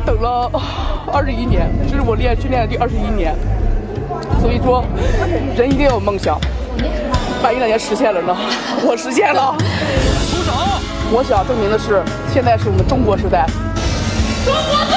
等了21年，这是我训练的第21年。所以说，人一定要有梦想。万一哪天实现了呢？我实现了。 出手！ 我想证明的是，现在是我们中国时代。 中国